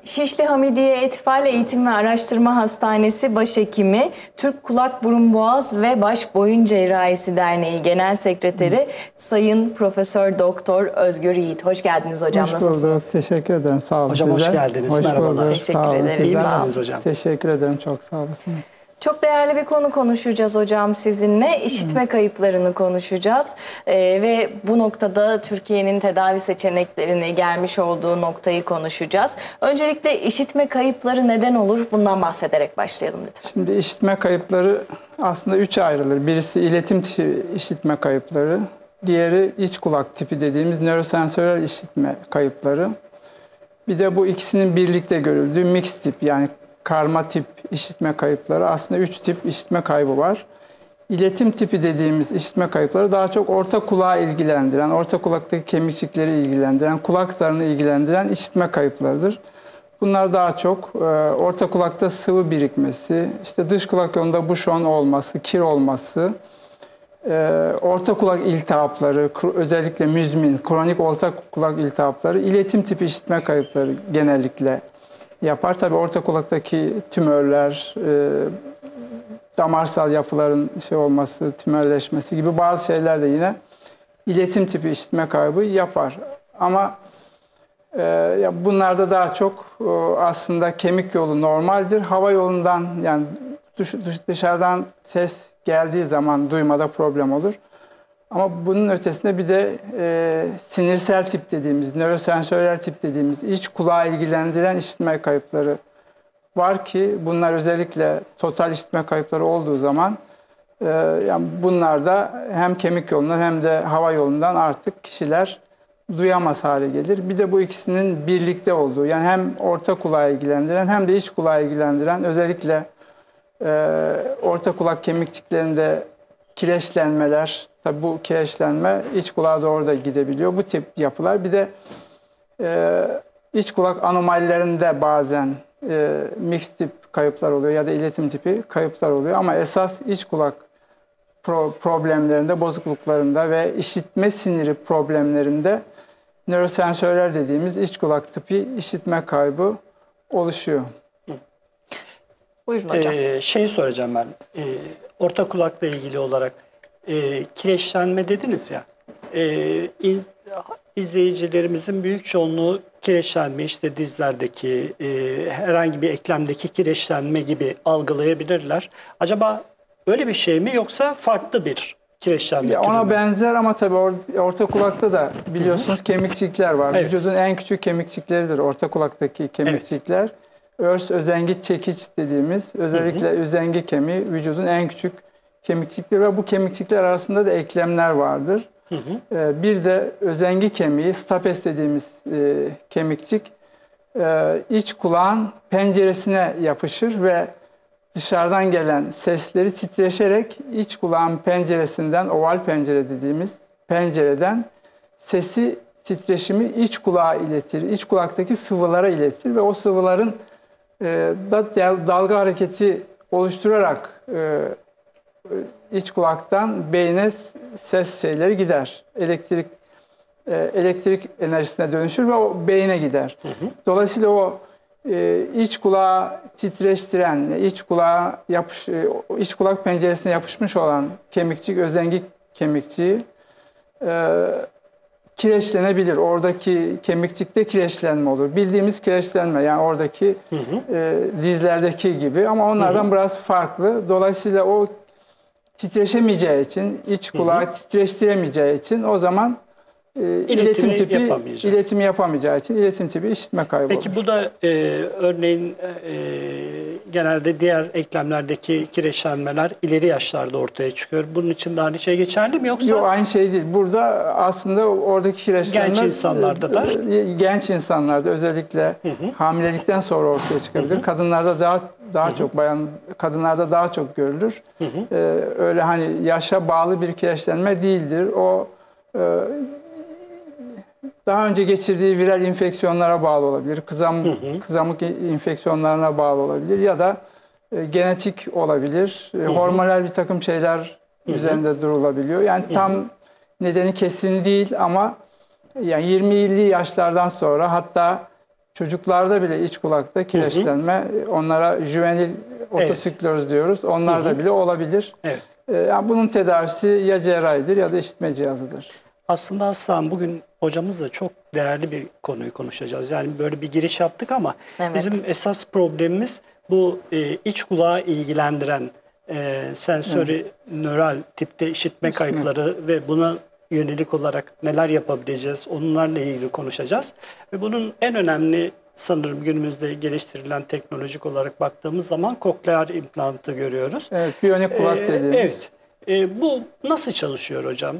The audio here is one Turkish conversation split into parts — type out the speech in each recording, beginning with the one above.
Şişli Hamidiye Etfal Eğitim ve Araştırma Hastanesi Başhekimi, Türk Kulak Burun Boğaz ve Baş Boyun Cerrahisi Derneği Genel Sekreteri Sayın Profesör Doktor Özgür Yiğit. Hoş geldiniz hocam. Hoş Nasılsınız? bulduk. Teşekkür ederim. Sağ olun. Hocam sizler. hoş geldiniz. Hoş Merhabalar. bulduk. Teşekkür Sağ olun. ederiz. Sizler. Sağ olun. hocam? Teşekkür ederim. Çok sağ olasınız. Çok değerli bir konu konuşacağız hocam sizinle. İşitme kayıplarını konuşacağız. Ve bu noktada Türkiye'nin tedavi seçeneklerini, gelmiş olduğu noktayı konuşacağız. Öncelikle işitme kayıpları neden olur? Bundan bahsederek başlayalım lütfen. Şimdi işitme kayıpları aslında üçe ayrılır. Birisi iletim tipi işitme kayıpları. Diğeri iç kulak tipi dediğimiz nörosensörel işitme kayıpları. Bir de bu ikisinin birlikte görüldüğü mix tip, yani karma tip işitme kayıpları. Aslında 3 tip işitme kaybı var. İletim tipi dediğimiz işitme kayıpları daha çok orta kulağı ilgilendiren, orta kulaktaki kemikçikleri ilgilendiren, kulak zarını ilgilendiren işitme kayıplarıdır. Bunlar daha çok orta kulakta sıvı birikmesi, işte dış kulak yolunda buşon olması, kir olması, orta kulak iltihapları, özellikle müzmin, kronik orta kulak iltihapları, iletim tipi işitme kayıpları genellikle yapar. Tabii orta kulaktaki tümörler, damarsal yapıların olması, tümörleşmesi gibi bazı şeyler de yine iletim tipi işitme kaybı yapar. Ama bunlarda daha çok aslında kemik yolu normaldir. Hava yolundan, yani dışarıdan ses geldiği zaman duymada problem olur. Ama bunun ötesinde bir de sinirsel tip dediğimiz, nörosensörel tip dediğimiz iç kulağı ilgilendiren işitme kayıpları var ki bunlar özellikle total işitme kayıpları olduğu zaman yani bunlarda hem kemik yolundan hem de hava yolundan artık kişiler duyamaz hale gelir. Bir de bu ikisinin birlikte olduğu, yani hem orta kulağı ilgilendiren hem de iç kulağı ilgilendiren, özellikle orta kulak kemikçiklerinde kireçlenmeler, tabi bu kireçlenme iç kulağa doğru da gidebiliyor. Bu tip yapılar. Bir de iç kulak anomalilerinde bazen mix tip kayıplar oluyor ya da iletim tipi kayıplar oluyor. Ama esas iç kulak problemlerinde, bozukluklarında ve işitme siniri problemlerinde nörosensörler dediğimiz iç kulak tipi işitme kaybı oluşuyor. Buyurun hocam. Şey soracağım ben. Orta kulakla ilgili olarak kireçlenme dediniz ya. İzleyicilerimizin büyük çoğunluğu kireçlenme, işte dizlerdeki herhangi bir eklemdeki kireçlenme gibi algılayabilirler. Acaba öyle bir şey mi, yoksa farklı bir kireçlenme türü mü? Ona benzer ama tabii orta kulakta da biliyorsunuz kemikçikler var. Evet. Vücudun en küçük kemikçikleridir orta kulaktaki kemikçikler. Evet. Örs özengi çekiç dediğimiz, özellikle özengi kemiği vücudun en küçük kemikçikleri ve bu kemikçikler arasında da eklemler vardır. Bir de özengi kemiği, stapes dediğimiz kemikçik iç kulağın penceresine yapışır ve dışarıdan gelen sesleri titreşerek iç kulağın penceresinden, oval pencere dediğimiz pencereden sesi, titreşimi iç kulağa iletir. İç kulaktaki sıvılara iletir ve o sıvıların da dalga hareketi oluşturarak iç kulaktan beyne ses şeyleri gider. Elektrik enerjisine dönüşür ve o beyne gider. Dolayısıyla o iç kulağı titreştiren, iç kulak penceresine yapışmış olan kemikçik, özengi kemikçiği kireçlenebilir. Oradaki kemikçikte kireçlenme olur. Bildiğimiz kireçlenme, yani oradaki dizlerdeki gibi, ama onlardan biraz farklı. Dolayısıyla o titreşemeyeceği için, iç kulağı titreştiremeyeceği için o zaman iletimi yapamayacağı için iletim tipi işitme kaybı olur. Peki bu da örneğin genelde diğer eklemlerdeki kireçlenmeler ileri yaşlarda ortaya çıkıyor. Bunun için de aynı şey geçerli mi, yoksa? Yok, aynı şey değil. Burada aslında oradaki kireçlenme genç insanlarda da, genç insanlarda özellikle hamilelikten sonra ortaya çıkabilir. Kadınlarda daha çok, kadınlarda daha çok görülür. Öyle hani yaşa bağlı bir kireçlenme değildir. O daha önce geçirdiği viral enfeksiyonlara bağlı olabilir, kızamık enfeksiyonlarına bağlı olabilir ya da genetik olabilir, hormonal bir takım şeyler üzerinde durulabiliyor. Yani tam nedeni kesin değil ama yani 20'li yaşlardan sonra, hatta çocuklarda bile iç kulakta kireçlenme, onlara juvenil otosikleroz diyoruz. Onlarda bile olabilir. Evet. Yani bunun tedavisi ya cerrahidir ya da işitme cihazıdır. Aslında Aslan, bugün hocamızla çok değerli bir konuyu konuşacağız. Yani böyle bir giriş yaptık ama Evet. bizim esas problemimiz bu iç kulağı ilgilendiren sensörü nöral tipte işitme kayıpları ve buna yönelik olarak neler yapabileceğiz, onlarla ilgili konuşacağız. Ve bunun en önemli, sanırım günümüzde geliştirilen teknolojik olarak baktığımız zaman koklear implantı görüyoruz. Evet, biyonik kulak dediğimiz. Evet. Bu nasıl çalışıyor hocam?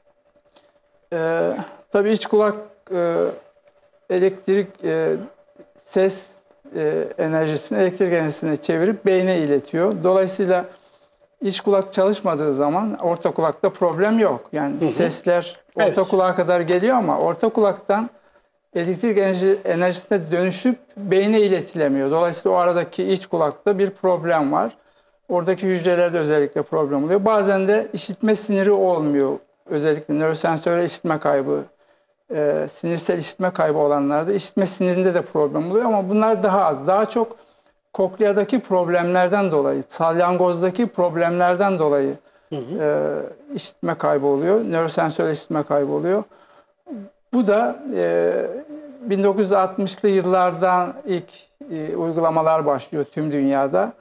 Tabii iç kulak elektrik ses enerjisini elektrik enerjisine çevirip beyne iletiyor. Dolayısıyla iç kulak çalışmadığı zaman orta kulakta problem yok. Yani sesler orta kulağa kadar geliyor ama orta kulaktan elektrik enerjisine dönüşüp beyne iletilemiyor. Dolayısıyla o aradaki iç kulakta bir problem var. Oradaki hücrelerde özellikle problem oluyor. Bazen de işitme siniri olmuyor. Özellikle nörosensörel işitme kaybı, sinirsel işitme kaybı olanlarda işitme sinirinde de problem oluyor ama bunlar daha az. Daha çok kokleadaki problemlerden dolayı, salyangozdaki problemlerden dolayı işitme kaybı oluyor. Nörosensörel işitme kaybı oluyor. Bu da 1960'lı yıllardan ilk uygulamalar başlıyor tüm dünyada.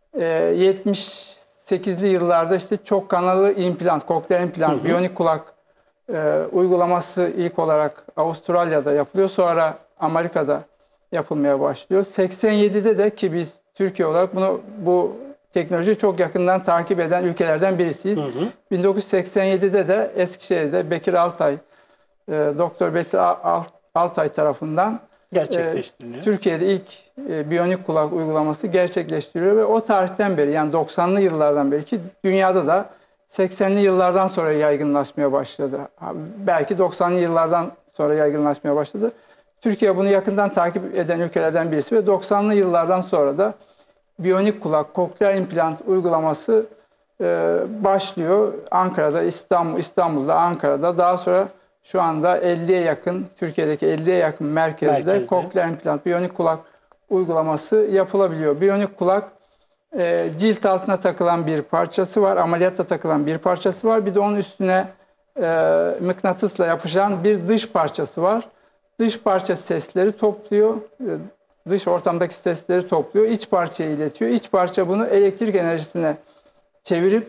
78'li yıllarda işte çok kanallı implant, koklear implant, biyonik kulak uygulaması ilk olarak Avustralya'da yapılıyor. Sonra Amerika'da yapılmaya başlıyor. 87'de de, ki biz Türkiye olarak bu teknolojiyi çok yakından takip eden ülkelerden birisiyiz. 1987'de de Eskişehir'de Bekir Altay, Doktor Bekir Altay tarafından Gerçekleştiriliyor. Türkiye'de ilk biyonik kulak uygulaması gerçekleştiriliyor ve o tarihten beri, yani 90'lı yıllardan beri, ki dünyada da 80'li yıllardan sonra yaygınlaşmaya başladı. Belki 90'lı yıllardan sonra yaygınlaşmaya başladı. Türkiye bunu yakından takip eden ülkelerden birisi ve 90'lı yıllardan sonra da biyonik kulak, koklear implant uygulaması başlıyor. Ankara'da, İstanbul'da, Ankara'da, daha sonra şu anda 50'ye yakın, Türkiye'deki 50'ye yakın merkezde koklear implant, biyonik kulak uygulaması yapılabiliyor. Biyonik kulak cilt altına takılan bir parçası var, ameliyatta takılan bir parçası var. Bir de onun üstüne mıknatısla yapışan bir dış parçası var. Dış parça sesleri topluyor, dış ortamdaki sesleri topluyor, iç parçaya iletiyor. İç parça bunu elektrik enerjisine çevirip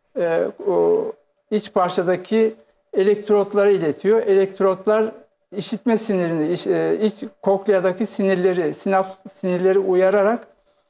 o iç parçadaki elektrotlara iletiyor. Elektrotlar işitme sinirini, iç kokleadaki sinirleri, sinaps sinirleri uyararak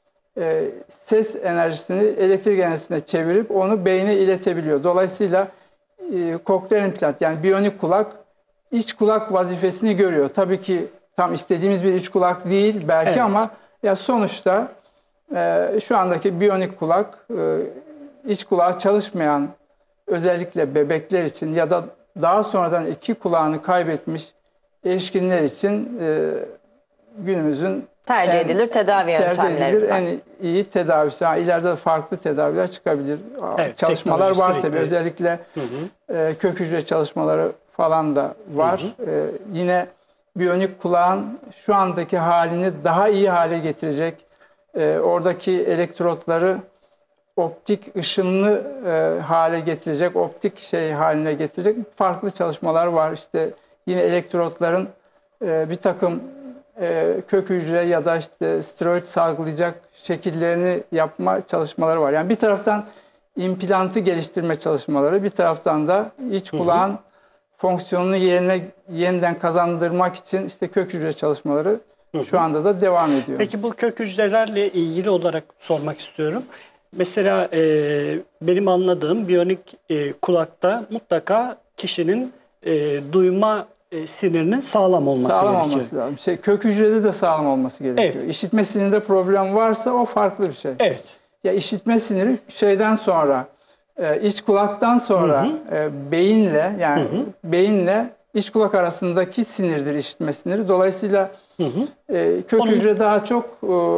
ses enerjisini elektrik enerjisine çevirip onu beyne iletebiliyor. Dolayısıyla koklear implant, yani biyonik kulak iç kulak vazifesini görüyor. Tabii ki tam istediğimiz bir iç kulak değil belki, ama ya sonuçta şu andaki biyonik kulak iç kulağı çalışmayan, özellikle bebekler için ya da daha sonradan iki kulağını kaybetmiş erişkinler için günümüzün tercih edilir tedavi yöntemleri. En iyi tedavisi. İleride de farklı tedaviler çıkabilir. Evet, Çalışmalar var tabii. sürekli. Özellikle kök hücre çalışmaları falan da var. Yine biyonik kulağın şu andaki halini daha iyi hale getirecek, oradaki elektrotları optik ışınlı hale getirecek, optik haline getirecek farklı çalışmalar var. İşte yine elektrotların bir takım kök hücre ya da işte steroid salgılayacak şekillerini yapma çalışmaları var. Yani bir taraftan implantı geliştirme çalışmaları, bir taraftan da iç kulağın fonksiyonunu yeniden kazandırmak için işte kök hücre çalışmaları şu anda da devam ediyor. Peki bu kök hücrelerle ilgili olarak sormak istiyorum. Mesela benim anladığım biyonik kulakta mutlaka kişinin duyma sinirinin sağlam olması gerekiyor. Olması lazım. Kök hücrede de sağlam olması gerekiyor. Evet. İşitme sinirinde problem varsa o farklı bir şey. Evet. Ya işitme siniri şeyden sonra, iç kulaktan sonra beyinle, yani beyinle iç kulak arasındaki sinirdir işitme siniri. Dolayısıyla kök hücre daha çok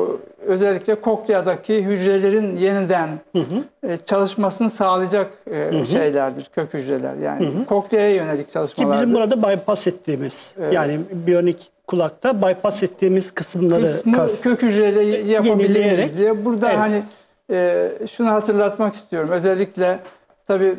özellikle kokleadaki hücrelerin yeniden çalışmasını sağlayacak şeylerdir, kök hücreler. Yani kokleaya yönelik Ki çalışmalardır. bizim burada bypass ettiğimiz, yani biyonik kulakta bypass ettiğimiz kısımları kök hücreyle yapabiliriz yenileyerek. diye. Burada Evet. hani şunu hatırlatmak istiyorum. Özellikle tabii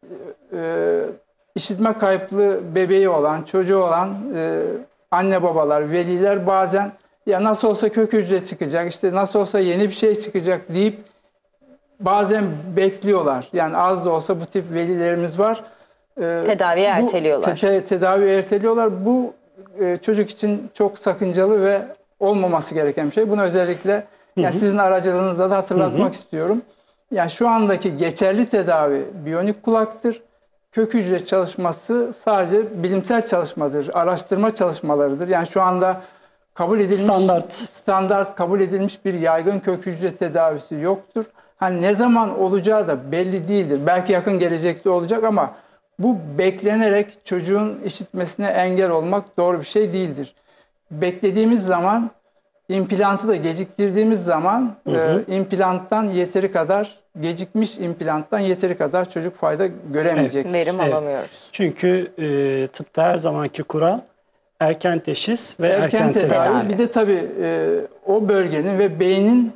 işitme kayıplı bebeği olan, çocuğu olan anne babalar, veliler bazen ya nasıl olsa kök hücre çıkacak, işte nasıl olsa yeni bir şey çıkacak deyip bazen bekliyorlar. Yani az da olsa bu tip velilerimiz var. Tedaviyi erteliyorlar. Tedavi erteliyorlar. Bu çocuk için çok sakıncalı ve olmaması gereken bir şey. Bunu özellikle yani sizin aracılığınızla da hatırlatmak istiyorum. Yani şu andaki geçerli tedavi biyonik kulaktır. Kök hücre çalışması sadece bilimsel çalışmadır, araştırma çalışmalarıdır. Yani şu anda kabul edilmiş standart kabul edilmiş bir yaygın kök hücre tedavisi yoktur. Hani ne zaman olacağı da belli değildir. Belki yakın gelecekte olacak ama bu beklenerek çocuğun işitmesine engel olmak doğru bir şey değildir. Beklediğimiz zaman, implantı da geciktirdiğimiz zaman implanttan yeteri kadar, gecikmiş implanttan yeteri kadar çocuk fayda göremeyecektir. Verim alamıyoruz. Çünkü tıpta her zamanki kural erken teşhis ve erken tedavi. Bir de tabii o bölgenin ve beynin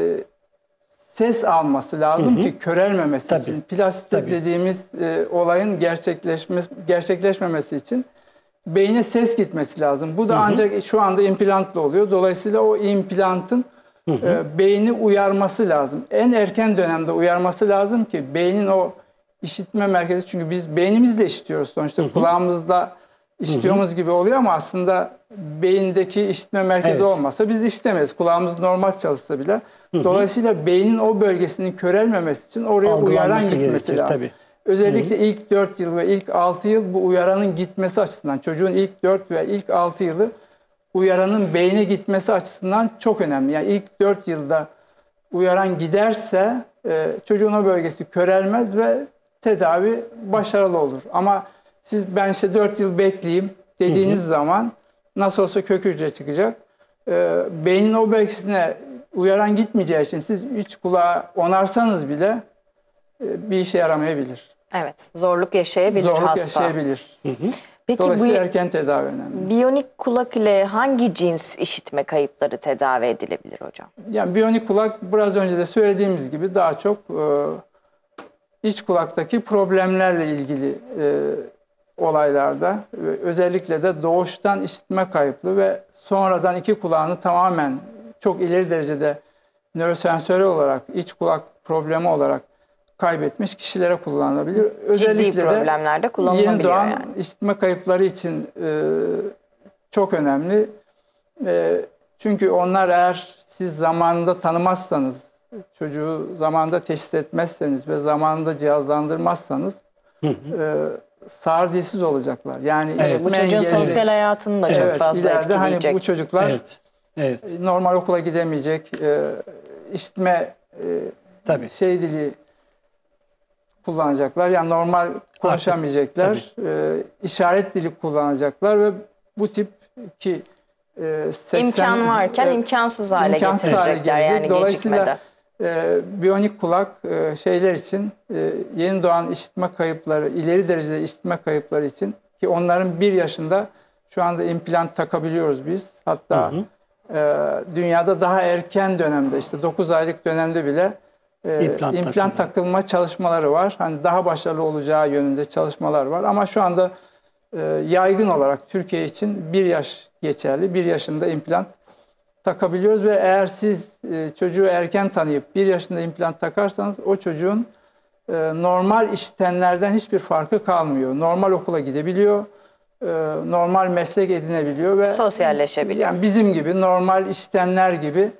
ses alması lazım ki körelmemesi için. Plastik dediğimiz olayın gerçekleşmemesi için beyne ses gitmesi lazım. Bu da ancak şu anda implantla oluyor. Dolayısıyla o implantın beyni uyarması lazım. En erken dönemde uyarması lazım ki beynin o işitme merkezi, çünkü biz beynimizle işitiyoruz sonuçta, kulağımızla işitiyoruz gibi oluyor ama aslında beyindeki işitme merkezi olmasa biz işitemeyiz. Kulağımız normal çalışsa bile. Dolayısıyla beynin o bölgesinin körelmemesi için oraya uyaran gitmesi lazım. Tabii. Özellikle ilk 4 yıl ve ilk 6 yıl bu uyaranın gitmesi açısından, çocuğun ilk 4 ve ilk 6 yılı uyaranın beyne gitmesi açısından çok önemli. Yani ilk 4 yılda uyaran giderse çocuğun o bölgesi körelmez ve tedavi başarılı olur. Ama siz ben işte 4 yıl bekleyeyim dediğiniz zaman nasıl olsa kök hücre çıkacak. Beynin o bölgesine uyaran gitmeyeceği için siz 3 kulağı onarsanız bile bir işe yaramayabilir. Evet, zorluk yaşayabilir hasta. Yaşayabilir. Peki dolayısıyla erken tedavi önemli. Biyonik kulak ile hangi cins işitme kayıpları tedavi edilebilir hocam? Yani biyonik kulak biraz önce de söylediğimiz gibi daha çok iç kulaktaki problemlerle ilgili olaylarda, özellikle de doğuştan işitme kayıplı ve sonradan iki kulağını tamamen çok ileri derecede nörosensörel olarak, iç kulak problemi olarak kaybetmiş kişilere kullanılabilir. Özellikle ciddi problemlerde kullanılabiliyor yeni doğan yani. işitme kayıpları için çok önemli. Çünkü onlar, eğer siz zamanında tanımazsanız, çocuğu zamanında teşhis etmezseniz ve zamanında cihazlandırmazsanız sağır dilsiz olacaklar. Yani bu çocuğun sosyal hayatını da çok fazla etkileyecek. Hani bu çocuklar normal okula gidemeyecek, işitme şey dili kullanacaklar. Yani normal konuşamayacaklar. İşaret dili kullanacaklar ve bu tip ki 80, imkan varken imkansız hale getirecekler yani gecikmede. Biyonik kulak şeyler için, yeni doğan işitme kayıpları, ileri derecede işitme kayıpları için, ki onların 1 yaşında şu anda implant takabiliyoruz biz. Hatta dünyada daha erken dönemde, işte 9 aylık dönemde bile implant takılma çalışmaları var. Hani daha başarılı olacağı yönünde çalışmalar var. Ama şu anda yaygın olarak Türkiye için 1 yaş geçerli. 1 yaşında implant takabiliyoruz ve eğer siz çocuğu erken tanıyıp 1 yaşında implant takarsanız o çocuğun normal işitenlerden hiçbir farkı kalmıyor. Normal okula gidebiliyor, normal meslek edinebiliyor ve sosyalleşebiliyor. Yani bizim gibi normal işitenler gibi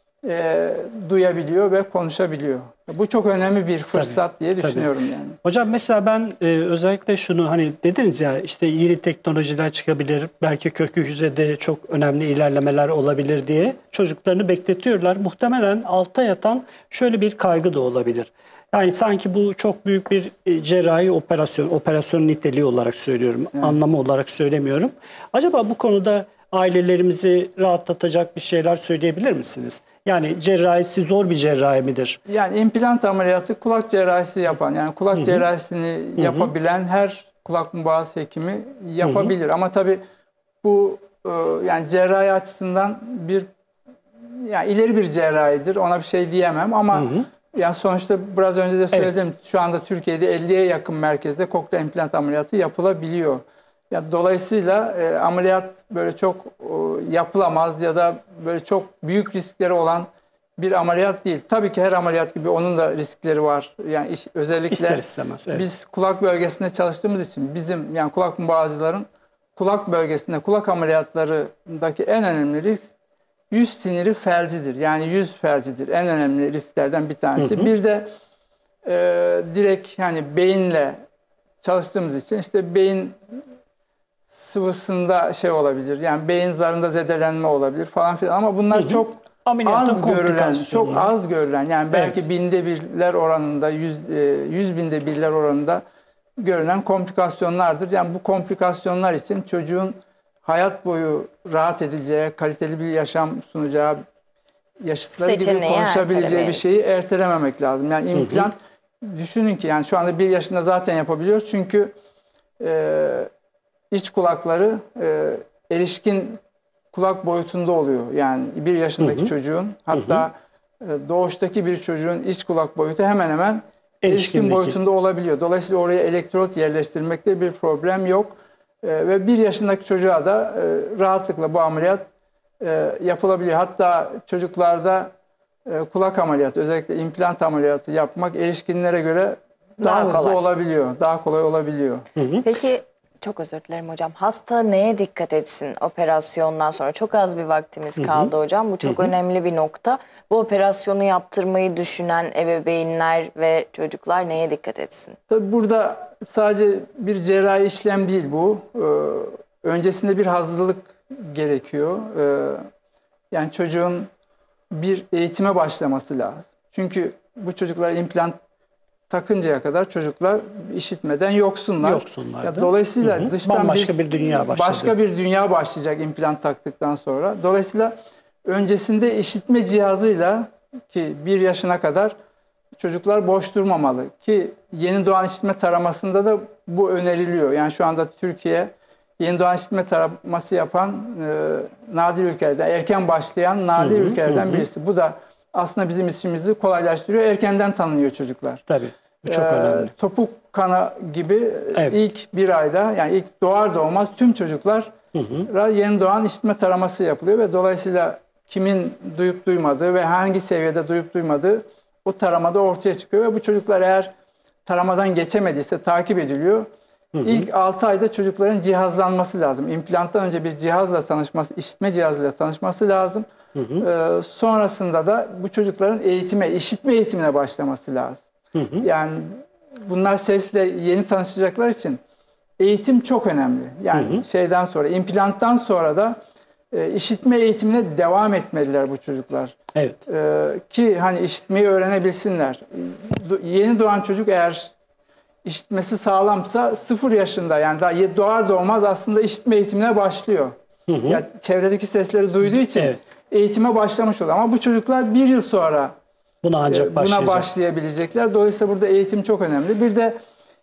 duyabiliyor ve konuşabiliyor. Bu çok önemli bir fırsat diye düşünüyorum yani. Hocam mesela ben özellikle şunu, hani dediniz ya, işte yeni teknolojiler çıkabilir, belki kök hücrede çok önemli ilerlemeler olabilir diye çocuklarını bekletiyorlar. Muhtemelen altta yatan şöyle bir kaygı da olabilir. Yani sanki bu çok büyük bir cerrahi operasyon niteliği olarak söylüyorum, anlamı olarak söylemiyorum. Acaba bu konuda ailelerimizi rahatlatacak bir şeyler söyleyebilir misiniz? Yani cerrahisi zor bir cerrahi midir? Yani implant ameliyatı kulak cerrahisi yapan, yani kulak cerrahisini yapabilen her kulak boğaz hekimi yapabilir. Ama tabii bu yani cerrahi açısından yani ileri bir cerrahidir. Ona bir şey diyemem ama yani sonuçta biraz önce de söyledim. Şu anda Türkiye'de 50'ye yakın merkezde koklear implant ameliyatı yapılabiliyor. Ya dolayısıyla ameliyat böyle çok yapılamaz ya da böyle çok büyük riskleri olan bir ameliyat değil. Tabii ki her ameliyat gibi onun da riskleri var. Yani özellikle İster istemez. Evet. biz kulak bölgesinde çalıştığımız için bizim yani kulak boğazcıların kulak bölgesinde kulak ameliyatlarındaki en önemli risk yüz siniri felcidir. Yani yüz felcidir. En önemli risklerden bir tanesi. Bir de direkt yani beyinle çalıştığımız için işte beyin sıvısında şey olabilir. Yani beyin zarında zedelenme olabilir falan filan ama bunlar çok az görülen yani belki binde birler oranında 100 binde birler oranında görülen komplikasyonlardır. Yani bu komplikasyonlar için çocuğun hayat boyu rahat edeceği, kaliteli bir yaşam sunacağı, yaşıtları gibi konuşabileceği bir şeyi ertelememek lazım. Yani implant düşünün ki yani şu anda 1 yaşında zaten yapabiliyor çünkü iç kulakları erişkin kulak boyutunda oluyor. Yani 1 yaşındaki çocuğun hatta doğuştaki bir çocuğun iç kulak boyutu hemen hemen erişkin boyutunda olabiliyor. Dolayısıyla oraya elektrot yerleştirmekte bir problem yok. Ve 1 yaşındaki çocuğa da rahatlıkla bu ameliyat yapılabiliyor. Hatta çocuklarda kulak ameliyatı, özellikle implant ameliyatı yapmak erişkinlere göre daha hızlı olabiliyor, daha kolay olabiliyor. Peki çok özür dilerim hocam. Hasta neye dikkat etsin operasyondan sonra? Çok az bir vaktimiz kaldı hocam. Bu çok önemli bir nokta. Bu operasyonu yaptırmayı düşünen ebeveynler ve çocuklar neye dikkat etsin? Tabii burada sadece bir cerrahi işlem değil bu. Öncesinde bir hazırlık gerekiyor. Yani çocuğun bir eğitime başlaması lazım. Çünkü bu çocuklar implant takıncaya kadar çocuklar işitmeden yoksunlar. Dolayısıyla dıştan başka bir dünya başladı. Başka bir dünya başlayacak implant taktıktan sonra. Dolayısıyla öncesinde işitme cihazıyla ki 1 yaşına kadar çocuklar boş durmamalı ki yeni doğan işitme taramasında da bu öneriliyor. Yani şu anda Türkiye yeni doğan işitme taraması yapan nadir ülkelerden, erken başlayan nadir ülkelerden birisi. Bu da aslında bizim işimizi kolaylaştırıyor. Erkenden tanınıyor çocuklar. Tabii. Bu çok önemli. Topuk kanı gibi ilk 1 ayda yani ilk doğar doğmaz tüm çocuklar yeni doğan işitme taraması yapılıyor ve dolayısıyla kimin duyup duymadığı ve hangi seviyede duyup duymadığı o taramada ortaya çıkıyor ve bu çocuklar eğer taramadan geçemediyse takip ediliyor. İlk 6 ayda çocukların cihazlanması lazım. İmplanttan önce bir cihazla tanışması, işitme cihazıyla tanışması lazım. Sonrasında da bu çocukların işitme eğitimine başlaması lazım. Yani bunlar sesle yeni tanışacaklar için eğitim çok önemli. Yani şeyden sonra, implanttan sonra da işitme eğitimine devam etmeliler bu çocuklar. Evet. Ki hani işitmeyi öğrenebilsinler. Yeni doğan çocuk eğer işitmesi sağlamsa 0 yaşında yani daha doğar doğmaz aslında işitme eğitimine başlıyor. Yani çevredeki sesleri duyduğu için eğitime başlamış oluyor. Ama bu çocuklar 1 yıl sonra buna başlayabilecekler. Dolayısıyla burada eğitim çok önemli. Bir de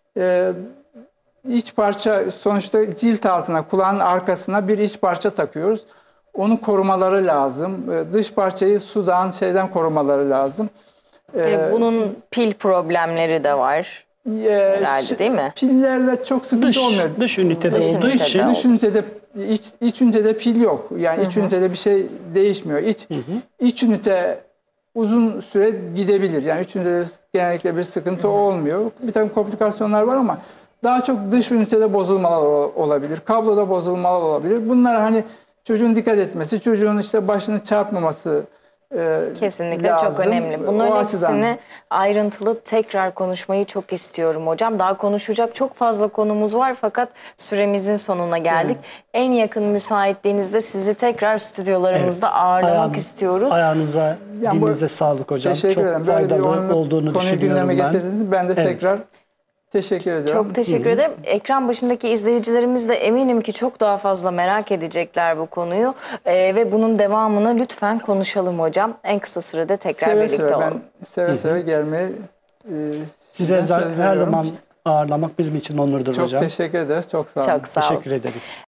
iç parça sonuçta cilt altına, kulağın arkasına bir iç parça takıyoruz. Onu korumaları lazım. Dış parçayı sudan, korumaları lazım. Bunun pil problemleri de var. Herhalde değil mi? Pillerle çok sıkıntı olmuyor. Dış ünitede olduğu için. Dış ünitede, iç ünitede pil yok. Yani iç ünitede bir şey değişmiyor. İç ünite uzun süre gidebilir. Yani iç ünitede genellikle bir sıkıntı olmuyor. Bir takım komplikasyonlar var ama daha çok dış ünitede bozulmalar olabilir. Kabloda bozulmalar olabilir. Bunlar hani çocuğun dikkat etmesi, çocuğun işte başını çarpmaması kesinlikle lazım. çok önemli. Bunların hepsini ayrıntılı tekrar konuşmayı çok istiyorum hocam. Daha konuşacak çok fazla konumuz var fakat süremizin sonuna geldik. En yakın müsaitliğinizde sizi tekrar stüdyolarımızda ağırlamak istiyoruz. Ayağınıza, dilinize sağlık hocam. Teşekkür ederim. Çok faydalı olduğunu düşünüyorum ben. Ben de tekrar Teşekkür ediyorum. Çok teşekkür ederim. Ekran başındaki izleyicilerimiz de eminim ki çok daha fazla merak edecekler bu konuyu. Ve bunun devamını lütfen konuşalım hocam. En kısa sürede tekrar Seve birlikte seve, olalım. ben seve seve gelmeyi Size sizden söz her veriyorum. zaman ağırlamak bizim için onurdur Çok hocam. teşekkür ederiz. Çok sağ olun. Çok sağ olun. Teşekkür ederiz.